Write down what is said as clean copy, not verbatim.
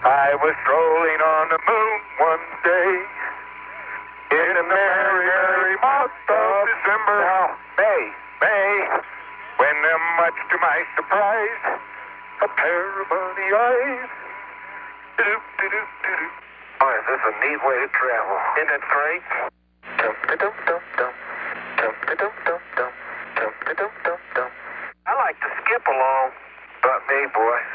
I was strolling on the moon one day in a merry, merry month of December. Now, May, when much to my surprise, a pair of bunny eyes. Do-do-do-do-do. Oh, is this a neat way to travel? Isn't it great? Dum-da-dum-dum-dum. Dum-da-dum-dum-dum. Dum-da-dum-dum-dum. I like to skip along. But me, boy.